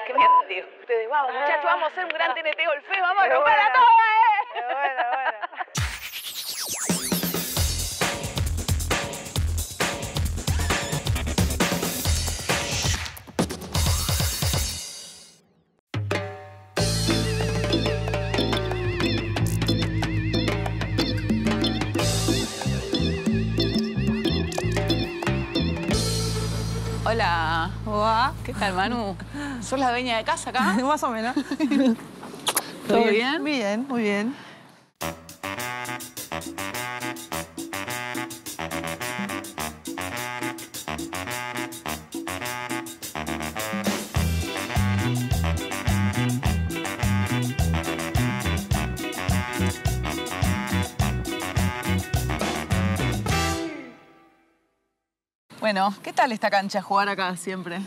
qué mierda digo. Ustedes, vamos, muchachos, vamos a hacer un gran TNT golfeo, vamos a romperla toda, Bueno. Hola. Hola. ¿Qué tal, Manu? ¿Sos la dueña de casa acá? Más o menos. ¿Todo bien? Bien, muy bien. Bueno, ¿qué tal esta cancha jugar acá siempre?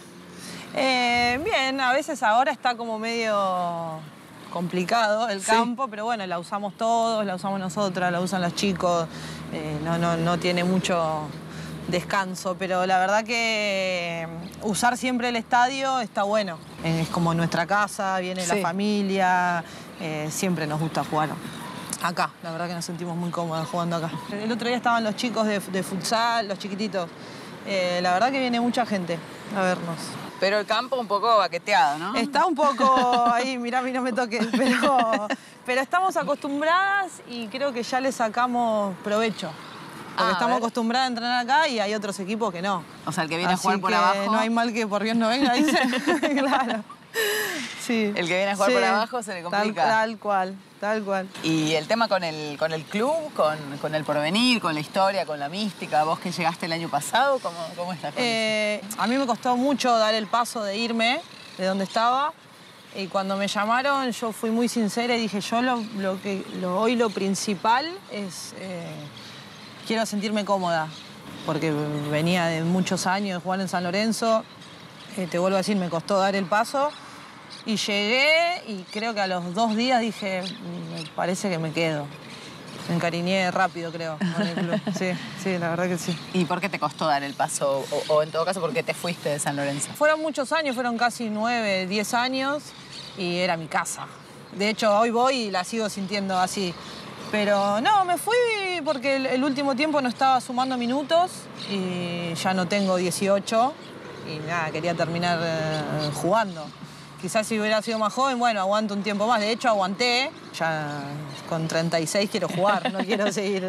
Bien, a veces ahora está como medio complicado el campo, pero bueno, la usamos todos, la usamos nosotras, la usan los chicos, no tiene mucho descanso, pero la verdad que usar siempre el estadio está bueno. Es como nuestra casa, viene la familia, siempre nos gusta jugar acá. La verdad que nos sentimos muy cómodos jugando acá. El otro día estaban los chicos de futsal, los chiquititos. La verdad que viene mucha gente a vernos. Pero el campo un poco baqueteado, ¿no? Está un poco ahí, mirá, a mí no me toques, pero estamos acostumbradas y creo que ya le sacamos provecho. Porque estamos acostumbradas a entrenar acá y hay otros equipos que no. O sea, el que viene Así a jugar por que abajo... no hay mal que por Dios no venga, dice. Claro. Sí. El que viene a jugar por abajo se le complica. Tal cual. Y el tema con el club, con el porvenir, con la historia, con la mística, vos que llegaste el año pasado, ¿cómo estás con eso? A mí me costó mucho dar el paso de irme de donde estaba. Y cuando me llamaron, yo fui muy sincera y dije, yo hoy lo principal es... quiero sentirme cómoda, porque venía de muchos años de jugar en San Lorenzo. Te vuelvo a decir, me costó dar el paso. Y llegué y creo que a los 2 días dije, me parece que me quedo. Me encariñé rápido, creo, con el club. Sí, la verdad que sí. ¿Y por qué te costó dar el paso? O en todo caso, ¿por qué te fuiste de San Lorenzo? Fueron muchos años, fueron casi 9, 10 años y era mi casa. De hecho, hoy voy y la sigo sintiendo así. Pero no, me fui porque el último tiempo no estaba sumando minutos y ya no tengo 18 y nada, quería terminar jugando. Quizás si hubiera sido más joven, bueno, aguanto un tiempo más. De hecho, aguanté. Ya con 36 quiero jugar, no quiero seguir.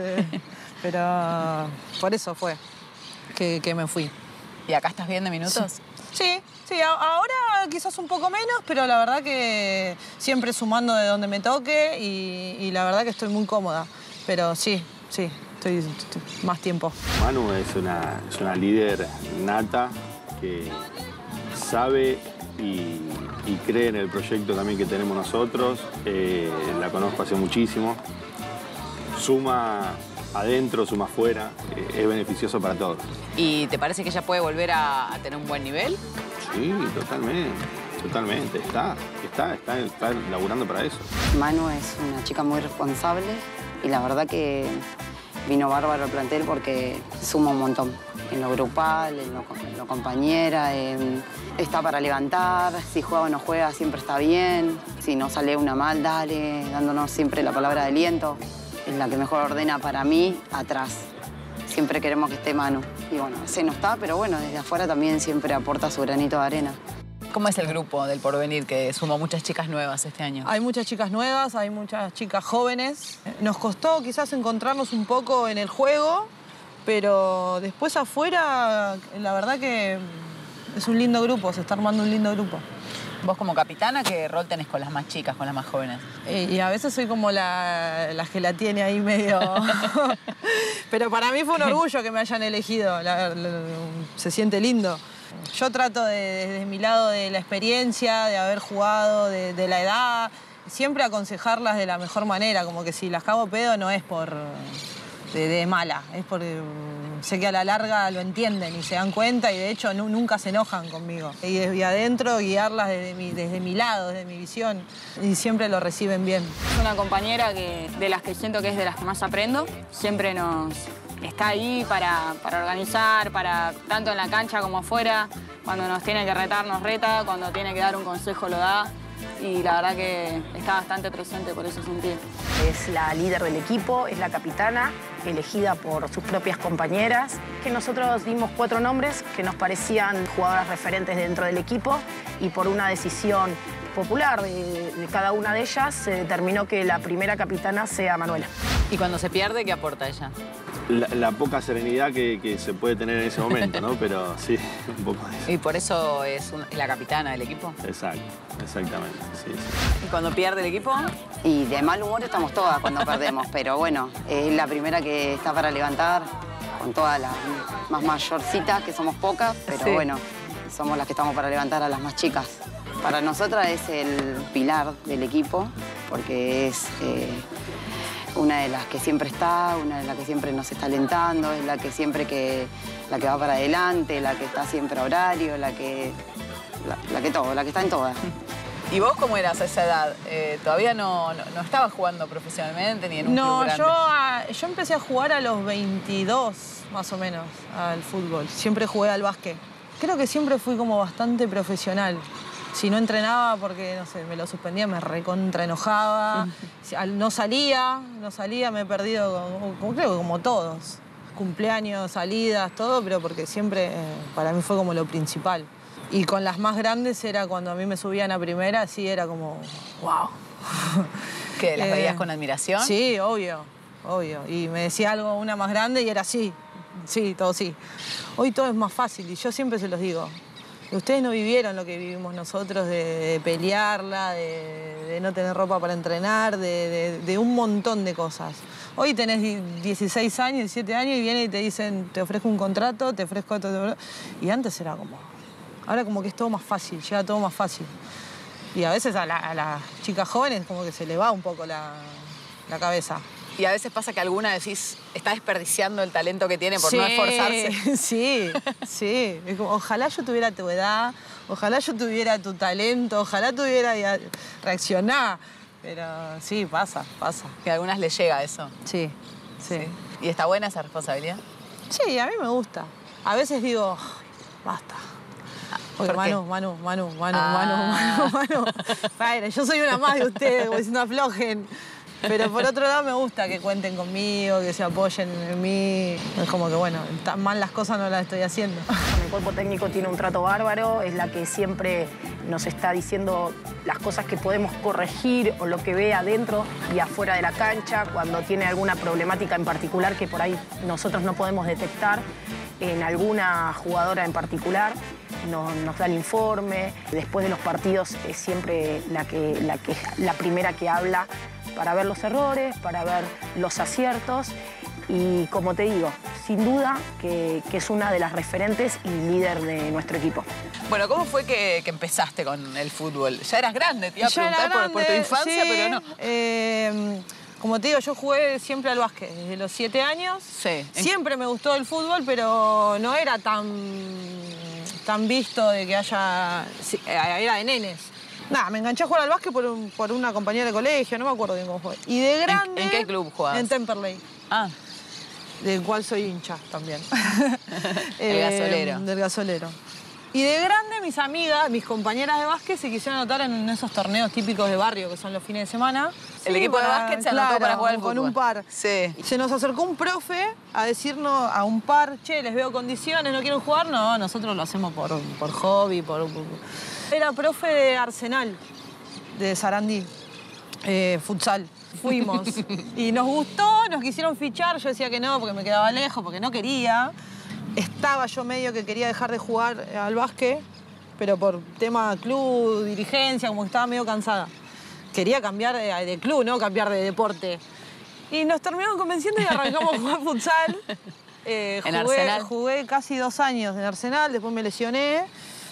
Pero por eso fue que me fui. ¿Y acá estás bien de minutos? Sí, ahora quizás un poco menos, pero la verdad que siempre sumando de donde me toque y la verdad que estoy muy cómoda. Pero sí, estoy más tiempo. Manu es una líder nata que sabe y cree en el proyecto también que tenemos nosotros. La conozco hace muchísimo. Suma adentro, suma afuera. Es beneficioso para todos. ¿Y te parece que ella puede volver a tener un buen nivel? Sí, totalmente. Está laburando para eso. Manu es una chica muy responsable y la verdad que vino bárbaro al plantel porque suma un montón. En lo grupal, en lo compañera, está para levantar, si juega o no juega siempre está bien, si no sale una mal, dale, dándonos siempre la palabra de aliento. Es la que mejor ordena para mí, atrás. Siempre queremos que esté Manu. Y bueno, ese no está, pero bueno, desde afuera también siempre aporta su granito de arena. ¿Cómo es el grupo del porvenir que sumó muchas chicas nuevas este año? Hay muchas chicas nuevas, hay muchas chicas jóvenes. Nos costó quizás encontrarnos un poco en el juego, pero después afuera, la verdad que es un lindo grupo, se está armando un lindo grupo. Vos como capitana, ¿qué rol tenés con las más chicas, con las más jóvenes? Y a veces soy como la que la tiene ahí medio... Pero para mí fue un orgullo que me hayan elegido, se siente lindo. Yo trato desde mi lado de la experiencia, de haber jugado, de la edad, siempre aconsejarlas de la mejor manera, como que si las cago pedo no es por... de mala, es porque sé que a la larga lo entienden y se dan cuenta y de hecho nunca se enojan conmigo. Y desde adentro guiarlas desde mi lado, desde mi visión y siempre lo reciben bien. Es una compañera de las que siento que es de las que más aprendo, siempre nos está ahí para organizar, tanto en la cancha como afuera. Cuando nos tiene que retar, nos reta. Cuando tiene que dar un consejo, lo da. Y la verdad que está bastante presente por ese sentido. Es la líder del equipo, es la capitana, elegida por sus propias compañeras. Que nosotros dimos 4 nombres que nos parecían jugadoras referentes dentro del equipo y por una decisión popular de cada una de ellas se determinó que la primera capitana sea Manuela. Y cuando se pierde, ¿qué aporta ella? La poca serenidad que se puede tener en ese momento, ¿no? Pero sí, un poco de eso. Y por eso es la capitana del equipo. Exacto, exactamente, sí. ¿Y cuando pierde el equipo? Y de mal humor estamos todas cuando perdemos, pero bueno, es la primera que está para levantar, con todas las más mayorcitas, que somos pocas, pero sí. Bueno, somos las que estamos para levantar a las más chicas. Para nosotras es el pilar del equipo, porque es una de las que siempre está, una de las que siempre nos está alentando, es la que siempre la que va para adelante, la que está siempre a horario, la que está en todas. ¿Y vos cómo eras a esa edad? ¿Todavía no estabas jugando profesionalmente ni en un club grande? Yo empecé a jugar a los 22, más o menos, al fútbol. Siempre jugué al básquet. Creo que siempre fui como bastante profesional. Si no entrenaba porque, no sé, me lo suspendía, me recontra enojaba. No salía, me he perdido, creo que como todos. Cumpleaños, salidas, todo, pero porque siempre para mí fue como lo principal. Y con las más grandes era cuando a mí me subían a primera, sí era como, wow. ¿Qué, las veías con admiración? Sí, obvio. Y me decía algo una más grande y era sí, todo sí. Hoy todo es más fácil y yo siempre se los digo. Ustedes no vivieron lo que vivimos nosotros de pelearla, de no tener ropa para entrenar, de un montón de cosas. Hoy tenés 16 años, 17 años y vienen y te dicen, te ofrezco un contrato, te ofrezco esto. Y antes era como... Ahora como que es todo más fácil, llega todo más fácil. Y a veces a las chicas jóvenes como que se le va un poco la cabeza. Y a veces pasa que alguna decís, está desperdiciando el talento que tiene por no esforzarse. Sí. Es como, ojalá yo tuviera tu edad, ojalá yo tuviera tu talento, ojalá tuviera reaccionar. Pero sí, pasa. Que a algunas les llega eso. Sí. ¿Y está buena esa responsabilidad? Sí, a mí me gusta. A veces digo, basta. Porque Manu. Padre, yo soy una más de ustedes, como diciendo aflojen. Pero por otro lado me gusta que cuenten conmigo, que se apoyen en mí. Es como que, bueno, tan mal las cosas no las estoy haciendo. El cuerpo técnico tiene un trato bárbaro, es la que siempre nos está diciendo las cosas que podemos corregir o lo que ve adentro y afuera de la cancha, cuando tiene alguna problemática en particular que por ahí nosotros no podemos detectar en alguna jugadora en particular. Nos da el informe. Después de los partidos es siempre la primera que habla para ver los errores, para ver los aciertos. Y como te digo, sin duda que es una de las referentes y líder de nuestro equipo. Bueno, ¿cómo fue que empezaste con el fútbol? Ya eras grande, te iba a Ya preguntar era grande, por tu infancia, sí, pero no. Como te digo, yo jugué siempre al básquet desde los 7 años. Sí. Siempre me gustó el fútbol, pero no era tan visto de que haya... Era de nenes. Nada, me enganché a jugar al básquet por una compañera de colegio, no me acuerdo bien cómo fue. Y de grande... ¿En qué club jugabas? En Temperley. Ah. Del cual soy hincha también. El Gasolero. Del Gasolero. Y de grande mis amigas, mis compañeras de básquet se quisieron anotar en esos torneos típicos de barrio que son los fines de semana. El equipo de básquet se anotó para jugar al fútbol. Con un par. Sí. Se nos acercó un profe a decirnos a un par, che, les veo condiciones, ¿no quieren jugar? No, nosotros lo hacemos por hobby, Era profe de Arsenal, de Sarandí, futsal. Fuimos. Y nos gustó, nos quisieron fichar. Yo decía que no, porque me quedaba lejos, porque no quería. Estaba yo medio que quería dejar de jugar al básquet, pero por tema club, dirigencia, como que estaba medio cansada. Quería cambiar de club, no cambiar de deporte. Y nos terminaron convenciendo y arrancamos a jugar futsal. ¿En Arsenal? Jugué casi 2 años en Arsenal, después me lesioné.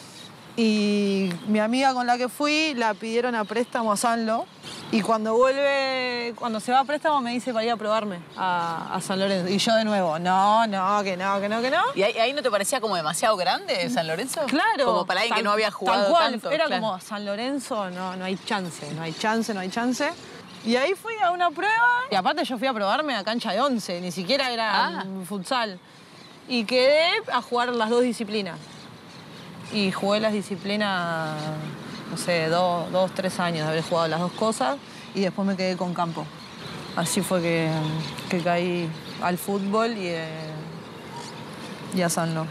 Y mi amiga con la que fui la pidieron a préstamo a Sanlo. Y cuando se va a préstamo me dice para ir a probarme a San Lorenzo. Y yo de nuevo, no. ¿Y ahí no te parecía como demasiado grande San Lorenzo? Claro. Como para alguien que no había jugado tal cual, tanto. Era claro. como San Lorenzo, no hay chance. Y ahí fui a una prueba. Y aparte yo fui a probarme a cancha de 11, ni siquiera era futsal. Y quedé a jugar las 2 disciplinas. Y jugué las disciplinas, no sé, 2, 3 años de haber jugado las 2 cosas. Y después me quedé con campo. Así fue que caí al fútbol y a San No.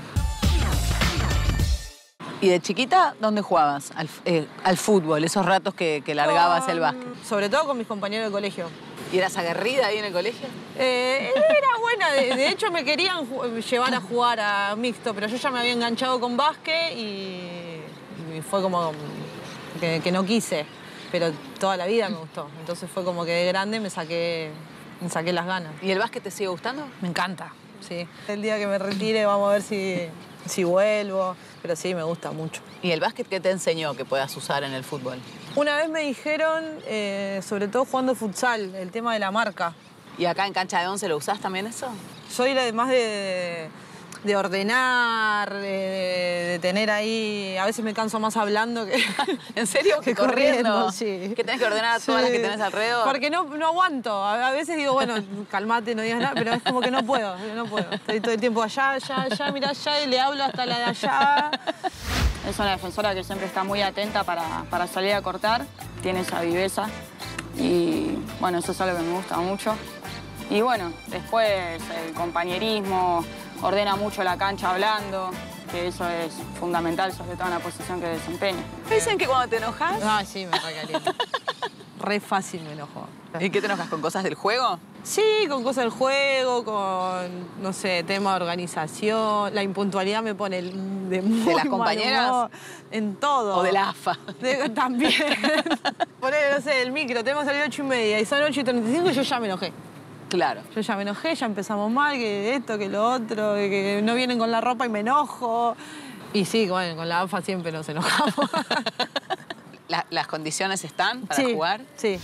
¿Y de chiquita dónde jugabas? Al fútbol, esos ratos que largabas el básquet. Sobre todo con mis compañeros de colegio. ¿Y eras aguerrida ahí en el colegio? Era buena, de hecho me querían llevar a jugar a mixto, pero yo ya me había enganchado con básquet y fue como que no quise, pero toda la vida me gustó. Entonces fue como que de grande me saqué las ganas. ¿Y el básquet te sigue gustando? Me encanta, sí. El día que me retire vamos a ver si vuelvo, pero sí, me gusta mucho. ¿Y el básquet qué te enseñó que puedas usar en el fútbol? Una vez me dijeron, sobre todo jugando futsal, el tema de la marca. ¿Y acá en cancha de 11 lo usás también eso? Soy más de ordenar, de tener ahí... A veces me canso más hablando que... ¿En serio? Que corriendo, sí. Que tenés que ordenar a todas las que tenés alrededor. Porque no aguanto. A veces digo, bueno, calmate, no digas nada, pero es como que no puedo. Estoy todo el tiempo allá, mirá allá, y le hablo hasta la de allá. Es una defensora que siempre está muy atenta para salir a cortar, tiene esa viveza y bueno, eso es algo que me gusta mucho. Y bueno, después el compañerismo, ordena mucho la cancha hablando, que eso es fundamental, sobre todo en la posición que desempeña. Dicen que cuando te enojas... Ah, sí, me recaliento. Re fácil me enojo. ¿Y qué te enojas? ¿Con cosas del juego? Sí, con cosas del juego, con, no sé, tema de organización. La impuntualidad me pone de muy ¿De las compañeras? mal humor, en todo. ¿O de la AFA? También. Poner, no sé, el micro, tenemos que salir 8:30 y son 8:35 y yo ya me enojé. Claro. Yo ya me enojé, ya empezamos mal, que esto, que lo otro, que no vienen con la ropa y me enojo. Y sí, bueno, con la AFA siempre nos enojamos. ¿Las condiciones están para jugar? Sí.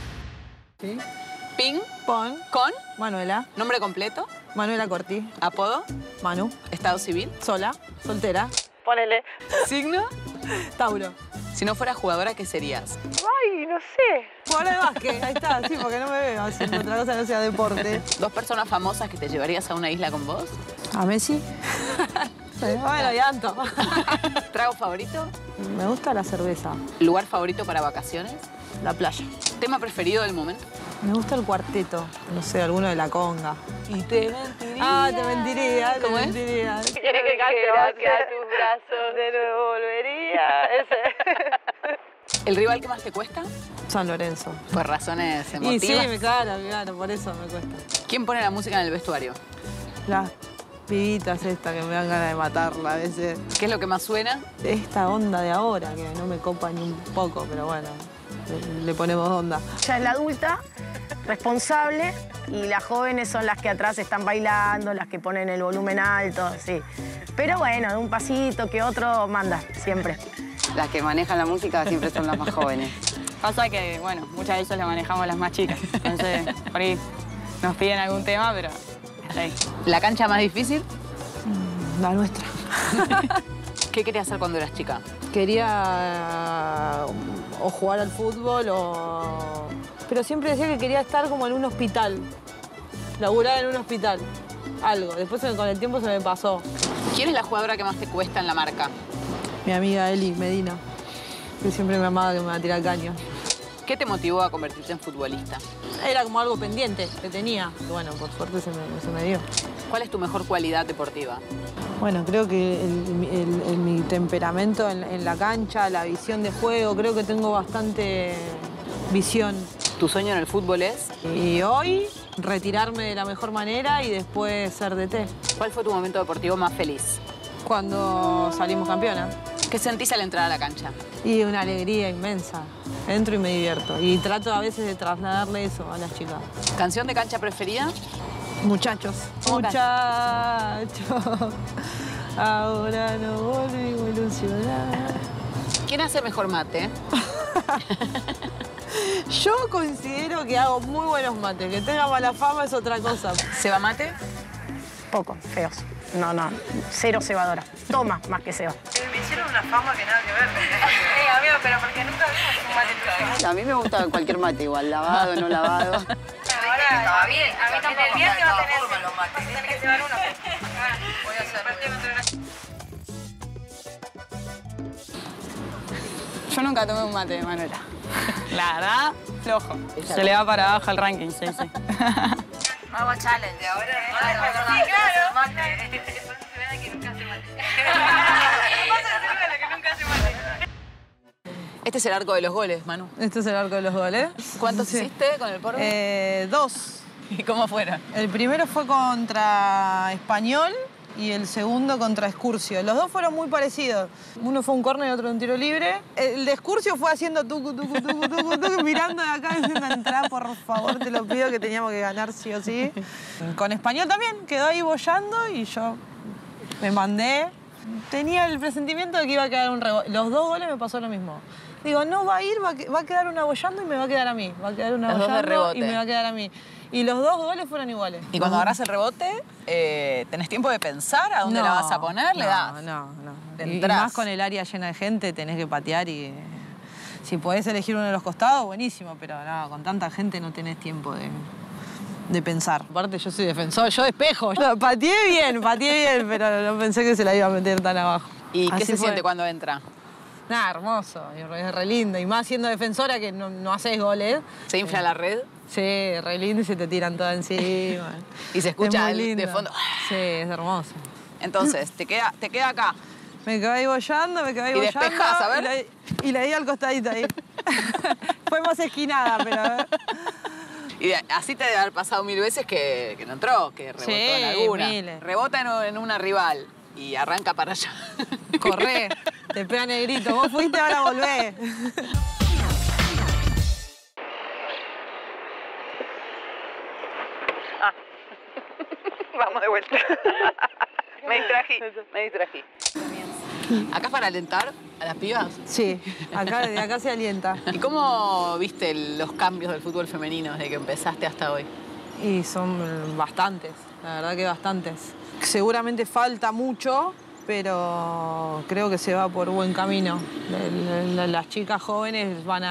Ping. Pon. Con. Manuela. Nombre completo. Manuela Corti. Apodo. Manu. Estado civil. Sola. Soltera. Ponele. Signo. Tauro. Si no fueras jugadora, ¿qué serías? Ay, no sé. Jugadora de básquet, ahí está, sí, porque no me veo haciendo otra cosa que no sea deporte. 2 personas famosas que te llevarías a una isla con vos. ¿A Messi? Bueno, y Anto. ¿Trago favorito? Me gusta la cerveza. ¿Lugar favorito para vacaciones? La playa. ¿Tema preferido del momento? Me gusta el cuarteto. No sé, alguno de la conga. Y te mentiría. Ah, te mentiría, ¿Cómo te es? mentiría. Quiere que cante a tus brazos. De nuevo volvería. Ese. ¿El rival que más te cuesta? San Lorenzo. Por razones Y emotivas. sí, claro, por eso me cuesta. ¿Quién pone la música en el vestuario? Las pibitas estas que me dan ganas de matarla a veces. ¿Qué es lo que más suena? Esta onda de ahora, que no me copa ni un poco, pero bueno, le ponemos onda. Ya es la adulta, responsable, y las jóvenes son las que atrás están bailando, las que ponen el volumen alto, sí. Pero bueno, de un pasito que otro manda, siempre. Las que manejan la música siempre son las más jóvenes. Pasa que, bueno, muchas veces lo manejamos las más chicas, entonces por ahí nos piden algún tema, pero ahí. ¿La cancha más difícil? La nuestra. ¿Qué querías hacer cuando eras chica? Quería o jugar al fútbol o... Pero siempre decía que quería estar como en un hospital, laburar en un hospital, algo. Después con el tiempo se me pasó. ¿Quién es la jugadora que más te cuesta en la marca? Mi amiga Eli Medina, que siempre me amaba que me iba a tirar caños. ¿Qué te motivó a convertirte en futbolista? Era como algo pendiente que tenía. Y bueno, por suerte se me dio. ¿Cuál es tu mejor cualidad deportiva? Bueno, creo que mi temperamento en la cancha, la visión de juego, creo que tengo bastante visión. ¿Tu sueño en el fútbol es? Y hoy, retirarme de la mejor manera y después ser DT. ¿Cuál fue tu momento deportivo más feliz? Cuando salimos campeonas. ¿Qué sentís al entrar a la cancha? Y una alegría inmensa. Entro y me divierto. Y trato a veces de trasladarle eso a las chicas. ¿Canción de cancha preferida? Muchachos. Muchachos. Ahora no volvimos a ilusionar. ¿Quién hace mejor mate? Yo considero que hago muy buenos mates. Que tenga mala fama es otra cosa. ¿Ceba mate? Poco, feos. No, cero cebadora. Toma más que ceba. Me hicieron una fama que nada que ver. Amigo, pero porque nunca vimos un mate A mí me gusta cualquier mate igual, lavado, no lavado. Ahora estaba bien. A mí tampoco. El viernes va a tener que llevar uno. Voy a hacer. Yo nunca tomé un mate de Manuela. La verdad, flojo. Se le va para abajo el ranking, sí. Nuevo challenge. Ahora sí, claro. Este es el arco de los goles, Manu. Este es el arco de los goles. ¿Cuántos Sí. hiciste con el Porro? 2. ¿Y cómo fueron? El primero fue contra Español y el segundo contra Excursio. Los dos fueron muy parecidos. Uno fue un córner y otro un tiro libre. El de Excursio fue haciendo tucu, mirando de acá diciendo, entrá, por favor, te lo pido, que teníamos que ganar sí o sí. Con Español también, quedó ahí boyando y yo me mandé. Tenía el presentimiento de que iba a quedar un rebote. Los 2 goles me pasó lo mismo. Digo, no va a ir, va a quedar una boyando y me va a quedar a mí. Va a quedar una Los dos de boyando rebote. y me va a quedar a mí. Y los 2 goles fueron iguales. Y cuando agarras el rebote, ¿tenés tiempo de pensar a dónde la vas a poner? ¿Le das? No. Te Y entrás. más con el área llena de gente, tenés que patear y... Si podés elegir uno de los costados, buenísimo, pero no, con tanta gente no tenés tiempo de pensar. Aparte, yo soy defensor, yo despejo. Yo pateé bien, pero no pensé que se la iba a meter tan abajo. ¿Y qué Así se fue. siente cuando entra? Nada, hermoso, es re lindo. Y más siendo defensora que no haces goles. ¿Se infla la red? Sí, re lindo y se te tiran todas encima. Y se escucha Es muy de lindo. fondo. Sí, es hermoso. Entonces, te queda acá. Me quedé ahí boyando, Y despejás, a ver. Y la di al costadito ahí. Fue más esquinada, pero a ver. Y así te debe haber pasado 1000 veces que no entró, que rebotó Sí, en alguna. miles. Rebota en una rival y arranca para allá. Corré, te pega negrito. Vos fuiste, ahora volvés. Vamos de vuelta. Me distrají. ¿Acá es para alentar a las pibas? Sí, de acá se alienta. ¿Y cómo viste los cambios del fútbol femenino desde que empezaste hasta hoy? Y son bastantes, la verdad que bastantes. Seguramente falta mucho, pero creo que se va por buen camino. Las chicas jóvenes van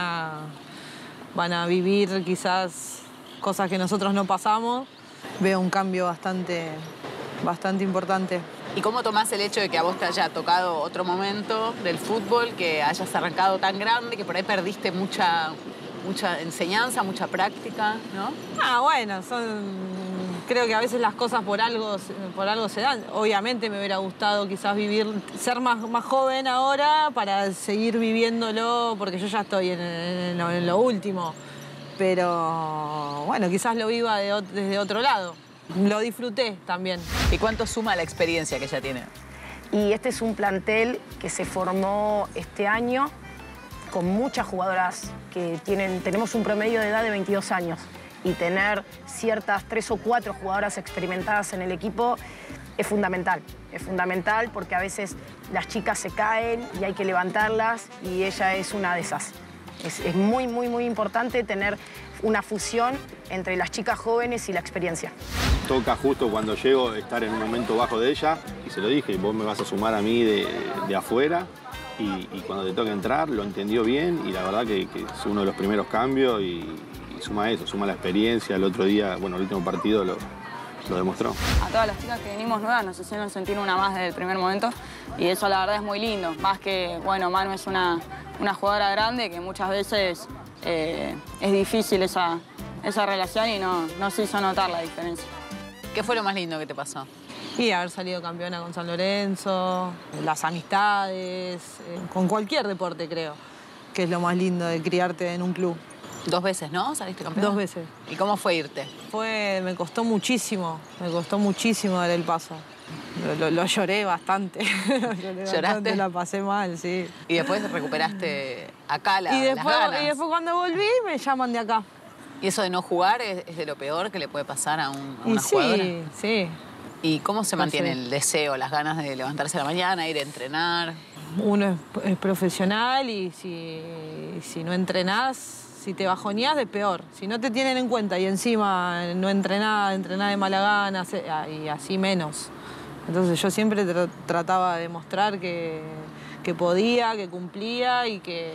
a vivir quizás cosas que nosotros no pasamos. Veo un cambio bastante importante. ¿Y cómo tomás el hecho de que a vos te haya tocado otro momento del fútbol, que hayas arrancado tan grande, que por ahí perdiste mucha enseñanza, mucha práctica, ¿no? Bueno, creo que a veces las cosas por algo se dan. Obviamente me hubiera gustado quizás ser más joven ahora para seguir viviéndolo, porque yo ya estoy en lo último. Pero bueno, quizás lo viva desde otro lado. Lo disfruté también. ¿Y cuánto suma la experiencia que ya tiene? Y este es un plantel que se formó este año con muchas jugadoras que tenemos un promedio de edad de 22 años. Y tener ciertas 3 o 4 jugadoras experimentadas en el equipo es fundamental. Es fundamental porque a veces las chicas se caen y hay que levantarlas y ella es una de esas. Es muy, muy, muy importante tener una fusión entre las chicas jóvenes y la experiencia. Toca justo cuando llego estar en un momento bajo de ella y se lo dije, vos me vas a sumar a mí de afuera y cuando te toca entrar lo entendió bien y la verdad que es uno de los primeros cambios y suma eso, suma la experiencia. El otro día, bueno, el último partido lo demostró. A todas las chicas que venimos nuevas nos hicieron sentir una más desde el primer momento y eso la verdad es muy lindo. Más que, bueno, Manu es una jugadora grande que muchas veces es difícil esa relación y no se hizo notar la diferencia. ¿Qué fue lo más lindo que te pasó? Y haber salido campeona con San Lorenzo, las amistades, con cualquier deporte creo, que es lo más lindo de criarte en un club. 2 veces, ¿no? ¿Saliste campeona? 2 veces. ¿Y cómo fue irte? Me costó muchísimo dar el paso. Lo lloré bastante. ¿Lloraste? La pasé mal, sí. Y después recuperaste acá las Y después ganas. cuando volví me llaman de acá. ¿Y eso de no jugar es de lo peor que le puede pasar a una Y jugadora? sí. ¿Y cómo se mantiene Sí. el deseo, las ganas de levantarse a la mañana, ir a entrenar? Uno es profesional y si no entrenás, si te bajoneás, es peor. Si no te tienen en cuenta y encima no entrenás de mala gana y así menos. Entonces yo siempre trataba de demostrar que podía, que cumplía y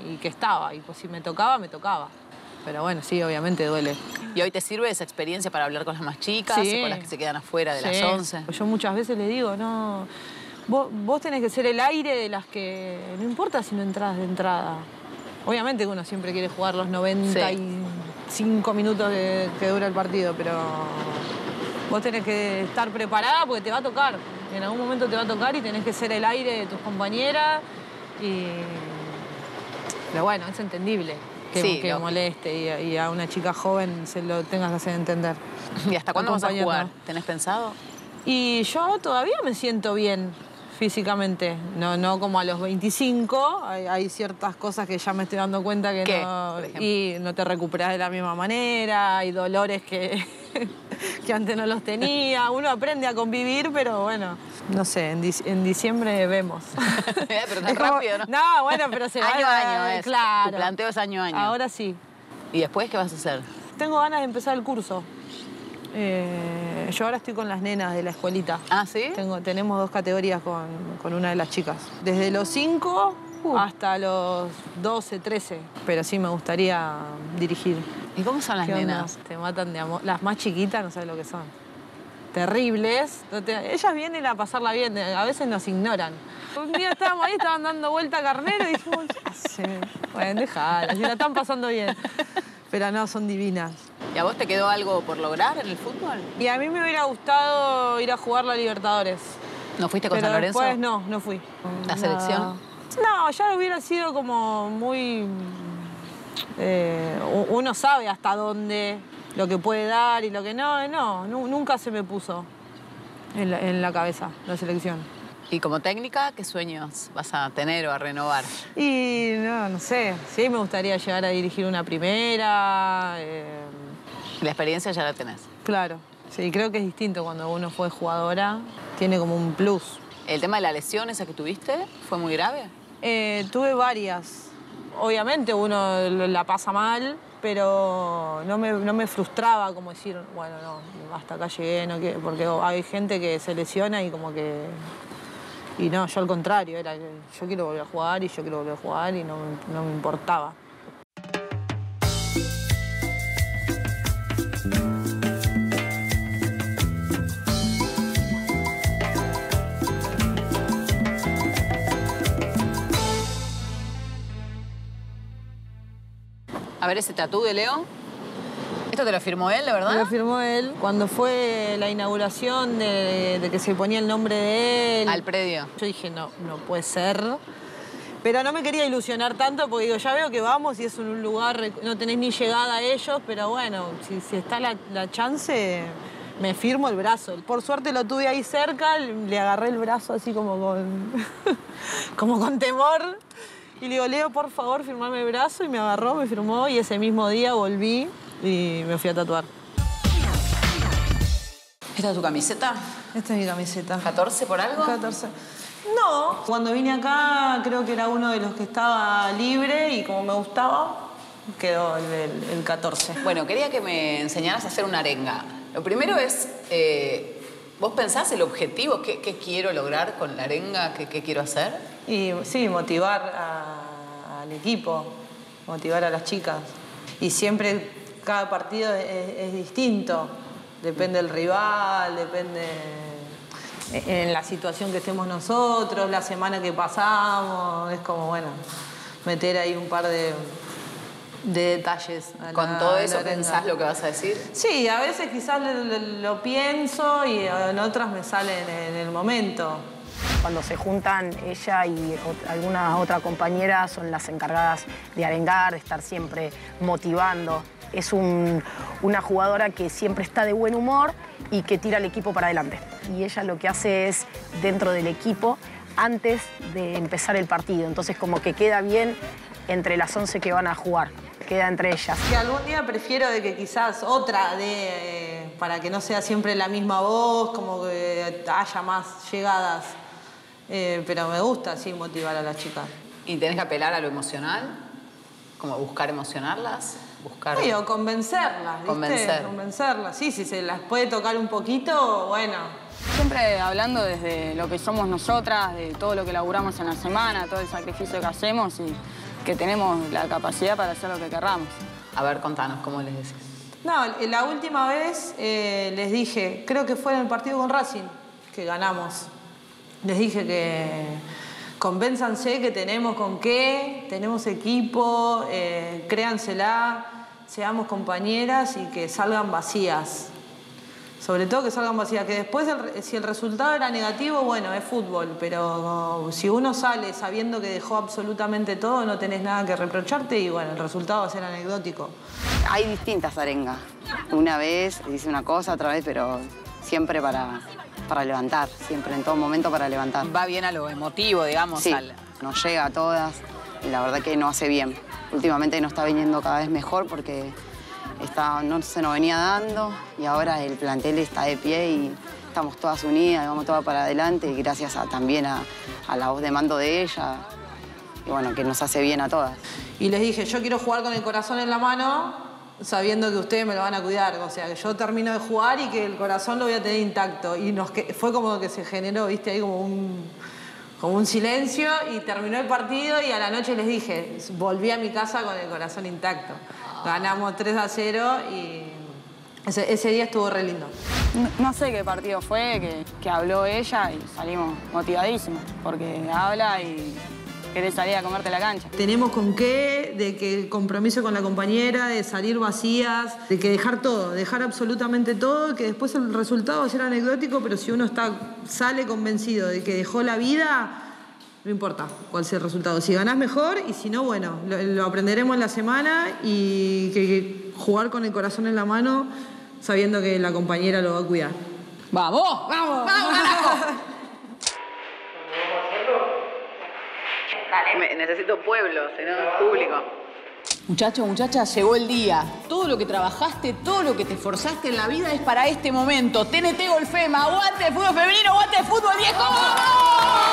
y que estaba. Y pues si me tocaba, me tocaba. Pero bueno, sí, obviamente duele. ¿Y hoy te sirve esa experiencia para hablar con las más chicas, Sí. con las que se quedan afuera de las 11? Yo muchas veces les digo, no, vos tenés que ser el aire de las que... No importa si no entras de entrada. Obviamente que uno siempre quiere jugar los 95 minutos que dura el partido, pero vos tenés que estar preparada porque te va a tocar. En algún momento te va a tocar y tenés que ser el aire de tus compañeras. Pero bueno, es entendible que moleste y a una chica joven se lo tengas que hacer entender. ¿Y hasta cuándo vas a jugar? ¿Tenés pensado? Y yo todavía me siento bien físicamente, no como a los 25. Hay ciertas cosas que ya me estoy dando cuenta que ¿Qué, no... por ejemplo? Y no te recuperás de la misma manera, hay dolores que antes no los tenía. Uno aprende a convivir, pero bueno, no sé, en diciembre vemos. Pero tan rápido, ¿no? No, bueno, pero se va Año a año es. Claro. Tu planteo es año a año. Ahora sí. ¿Y después qué vas a hacer? Tengo ganas de empezar el curso. Yo ahora estoy con las nenas de la escuelita. ¿Ah, sí? Tenemos 2 categorías con una de las chicas. Desde los 5 hasta los 12, 13. Pero sí me gustaría dirigir. ¿Y cómo son las ¿Qué onda? nenas? Te matan de amor. Las más chiquitas no sabes lo que son. Terribles. Ellas vienen a pasarla bien. A veces nos ignoran. Un día estábamos ahí, estaban dando vuelta a Carnero y dijimos, bueno, dejala, si la están pasando bien. Pero no, son divinas. ¿Y a vos te quedó algo por lograr en el fútbol? Y a mí me hubiera gustado ir a jugar la Libertadores. ¿No fuiste con Pero San Lorenzo? después no fui. ¿La selección? No, ya hubiera sido como muy... uno sabe hasta dónde, lo que puede dar y lo que no. Nunca se me puso en la cabeza la selección. ¿Y como técnica, qué sueños vas a tener o a renovar? Y no sé, sí me gustaría llegar a dirigir una primera. La experiencia ya la tenés. Claro, sí, creo que es distinto cuando uno fue jugadora, tiene como un plus. ¿El tema de la lesión esa que tuviste fue muy grave? Tuve varias. Obviamente uno la pasa mal, pero no me frustraba como decir, bueno, no, hasta acá llegué, no quiero, porque hay gente que se lesiona y como que... Y no, yo al contrario, era que yo quiero volver a jugar y yo quiero volver a jugar y no me importaba. A ver ese tatú de Leo. ¿Esto te lo firmó él, de verdad? Me lo firmó él cuando fue la inauguración de que se ponía el nombre de él. Al predio. Yo dije, no puede ser. Pero no me quería ilusionar tanto porque digo, ya veo que vamos y es un lugar, no tenés ni llegada a ellos, pero bueno, si está la chance, me firmo el brazo. Por suerte lo tuve ahí cerca, le agarré el brazo así como con temor. Y le digo, Leo, por favor, firmame el brazo. Y me agarró, me firmó y ese mismo día volví y me fui a tatuar. ¿Esta es tu camiseta? Esta es mi camiseta. ¿14 por algo? 14. No, cuando vine acá creo que era uno de los que estaba libre y como me gustaba, quedó el 14. Bueno, quería que me enseñaras a hacer una arenga. Lo primero es, ¿vos pensás el objetivo? ¿Qué quiero lograr con la arenga? ¿Qué quiero hacer? Y sí, motivar al equipo, motivar a las chicas. Y siempre cada partido es distinto. Depende del rival, depende en la situación que estemos nosotros, la semana que pasamos. Es como, bueno, meter ahí un par de detalles. ¿Con todo eso pensás lo que vas a decir? Sí, a veces quizás lo pienso y en otras me sale en el momento. Cuando se juntan, ella y alguna otra compañera son las encargadas de arengar, de estar siempre motivando. Es una jugadora que siempre está de buen humor y que tira al equipo para adelante. Y ella lo que hace es, dentro del equipo, antes de empezar el partido. Entonces, como que queda bien entre las 11 que van a jugar. Queda entre ellas. Que algún día prefiero de que quizás otra para que no sea siempre la misma voz, como que haya más llegadas. Pero me gusta, sí, motivar a las chicas. ¿Y tenés que apelar a lo emocional? ¿Como buscar emocionarlas? Sí, o convencerlas, ¿viste? Convencerlas. Sí, si se las puede tocar un poquito, bueno. Siempre hablando desde lo que somos nosotras, de todo lo que laburamos en la semana, todo el sacrificio que hacemos y que tenemos la capacidad para hacer lo que querramos. A ver, contanos, ¿cómo les decís? No, la última vez les dije, creo que fue en el partido con Racing, que ganamos. Les dije que convénzanse que tenemos con qué, tenemos equipo, créansela, seamos compañeras y que salgan vacías. Sobre todo que salgan vacías, que después si el resultado era negativo, bueno, es fútbol, pero si uno sale sabiendo que dejó absolutamente todo, no tenés nada que reprocharte y bueno, el resultado va a ser anecdótico. Hay distintas arengas. Una vez dice una cosa, otra vez, pero siempre para levantar, siempre, en todo momento para levantar. Va bien a lo emotivo, digamos. Sí, nos llega a todas y la verdad que nos hace bien. Últimamente nos está viniendo cada vez mejor porque no se nos venía dando y ahora el plantel está de pie y estamos todas unidas, vamos todas para adelante y gracias también a la voz de mando de ella y bueno, que nos hace bien a todas. Y les dije, yo quiero jugar con el corazón en la mano sabiendo que ustedes me lo van a cuidar, o sea, que yo termino de jugar y que el corazón lo voy a tener intacto. Y fue como que se generó, viste, ahí como un silencio y terminó el partido y a la noche les dije, volví a mi casa con el corazón intacto. Ganamos 3-0 y ese día estuvo re lindo. No sé qué partido fue, que habló ella y salimos motivadísimos, porque habla y querés salir a comerte la cancha. Tenemos con qué, de que el compromiso con la compañera, de salir vacías, de que dejar todo, dejar absolutamente todo, que después el resultado va a ser anecdótico, pero si uno sale convencido de que dejó la vida, no importa cuál sea el resultado. Si ganás mejor y si no, bueno, lo aprenderemos en la semana y que jugar con el corazón en la mano sabiendo que la compañera lo va a cuidar. ¡Vamos! ¡Vamos! ¡Vamos, carajo! Necesito pueblo, no público. Muchachos, muchachas, llegó el día. Todo lo que trabajaste, todo lo que te esforzaste en la vida es para este momento. TNT Golfema, aguante el fútbol femenino, aguante el fútbol viejo. ¡Vamos!